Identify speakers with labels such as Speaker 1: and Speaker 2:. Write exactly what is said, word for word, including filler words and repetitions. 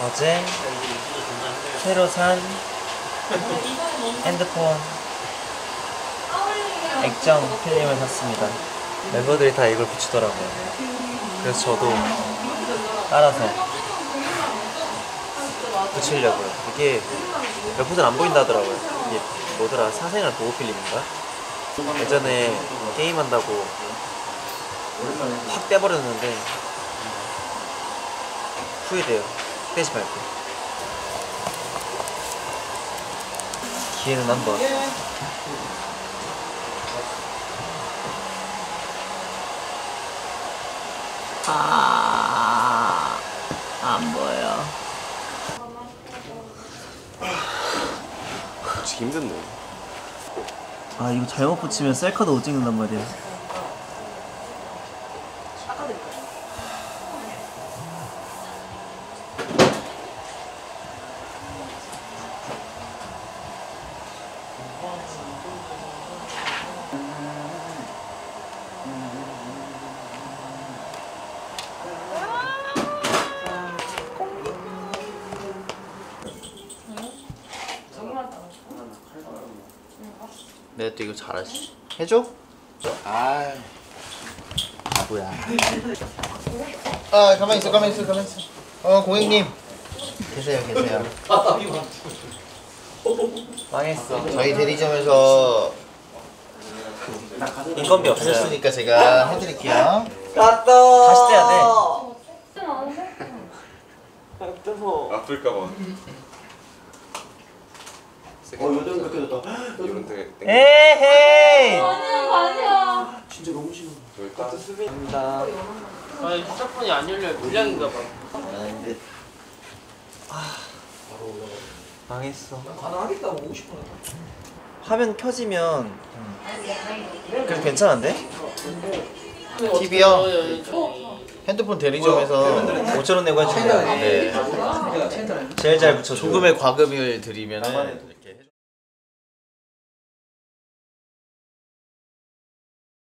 Speaker 1: 어제 새로 산 핸드폰 액정 필름을 샀습니다. 멤버들이 다 이걸 붙이더라고요. 그래서 저도 따라서 붙이려고요. 이게 멤버들 안 보인다 하더라고요. 이게 뭐더라, 사생활 보호 필름인가? 예전에 게임한다고 확 떼버렸는데 후회돼요. 떼지 말고. 기회는 한번. 아, 안 보여.
Speaker 2: 붙이기 힘든데.
Speaker 1: 아, 이거 잘못 붙이면 셀카도 못 찍는단 말이야. 내가 또 이거 잘하지. 해줘?
Speaker 2: 아,
Speaker 1: 뭐야.
Speaker 3: 아, 가만히 있어, 가만히 있어, 가만히 있어. 어, 고객님.
Speaker 1: 계세요, 계세요. 망했어.
Speaker 3: 저희 대리점에서
Speaker 1: 인건비 없어요.
Speaker 3: 하셨으니까 제가 해드릴게요.
Speaker 1: 다시 떼야 돼.
Speaker 2: 아플까봐.
Speaker 3: 어, 요즘 그렇게 됐다.
Speaker 2: 이런 데 땡겨.
Speaker 1: 에헤이.
Speaker 4: 아니야 아니야.
Speaker 3: 진짜 너무 싫어.
Speaker 2: 저기 딱
Speaker 1: 감사합니다.
Speaker 5: 아니 휴대폰이 안 열려요. 불량인가 봐.
Speaker 1: 아닌데. 아, 망했어.
Speaker 3: 가능하겠다고 오십 분.
Speaker 1: 화면 켜지면 그래도 괜찮은데?
Speaker 3: 티비요?
Speaker 5: 어,
Speaker 3: 핸드폰 대리점에서
Speaker 1: 오천 원 내고 해주세요. 네. 제일 잘 붙여줘.
Speaker 3: 조금의 과금을 드리면은